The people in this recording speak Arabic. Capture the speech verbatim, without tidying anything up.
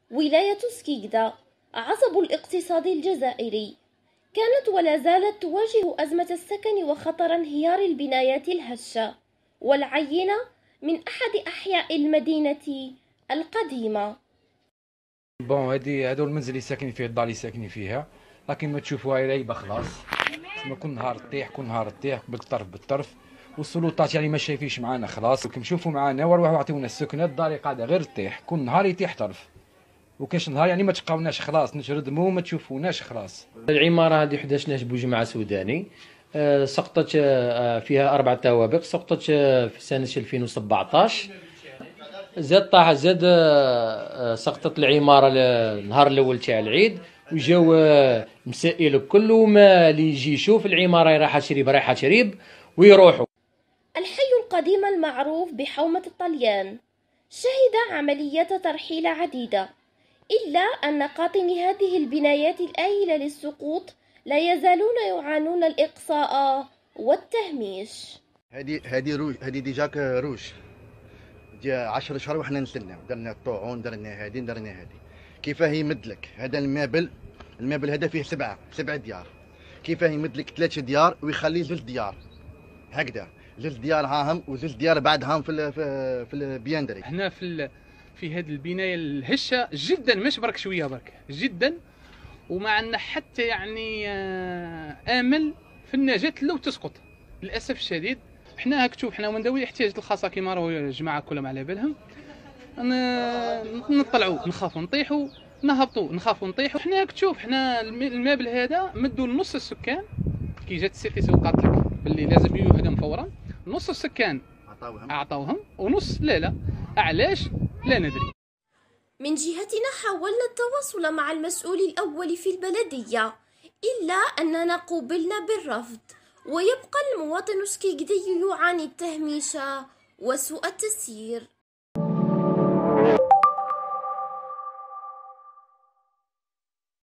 ولاية سكيكدا عصب الاقتصاد الجزائري، كانت ولا زالت تواجه أزمة السكن وخطر انهيار البنايات الهشة والعينة من أحد أحياء المدينة القديمة. بون هادي هادو المنزل اللي ساكنين فيه، الدار اللي ساكنين فيها، لكن ما تشوفوها رايبه خلاص. تسمى كل نهار طيح كل نهار طيح بالطرف بالطرف، والسلطات يعني ما شايفينش معانا خلاص. كيما نشوفوا معانا وروحوا يعطيونا السكنه، الدار قاعده غير طيح كل نهار يطيح طرف، وكاش نهار يعني ما تلقاوناش خلاص، نتردموا ما تشوفوناش خلاص. العماره هذه حداشناش بجماعه سوداني، سقطت فيها اربع توابق، سقطت في سنه ألفين وسبعطاش. زاد طاح زاد سقطت العماره النهار الاول تاع العيد، وجاو مسائل الكل، وما اللي يجي يشوف العماره رايحه شريب رايحه شريب ويروحوا. الحي القديم المعروف بحومة الطليان شهد عمليات ترحيل عديدة، إلا أن قاطني هذه البنايات الآهلة للسقوط لا يزالون يعانون الإقصاء والتهميش. هذه هذه روج، هذه ديجاك روج ديال عشر شهور وحنا نستناو، درنا الطاعون درنا هذه درنا هذه. كيفاه يمد لك هذا المابل، المابل هذا فيه سبعه سبعه ديار، كيفاه يمد لك ثلاثه ديار ويخلي زوج ديار هكذا، زوج ديار هاهم وزوج ديار بعدهم في ال في, في البياندري. هنا في في هذه البنايه الهشه جدا، مش برك شويه برك جدا، وما عندنا حتى يعني امل في النجاه لو تسقط. للاسف الشديد حنا هاك تشوف، حنا من ذوي الاحتياجات الخاصه كما راهو الجماعه كلهم على بالهم، نطلعوا نخافوا نطيحوا، نهبطوا نخافوا نطيحوا. حنا هاك تشوف، حنا المابل هذا مدوا لنص السكان، كي جات السيتي وقالت لك باللي لازم يهدم فورا، نص السكان اعطوهم ونص لا لا، علاش لا ندري. من جهتنا حاولنا التواصل مع المسؤول الأول في البلدية، إلا أننا قوبلنا بالرفض، ويبقى المواطن سكيكدي يعاني التهميش وسوء التسيير.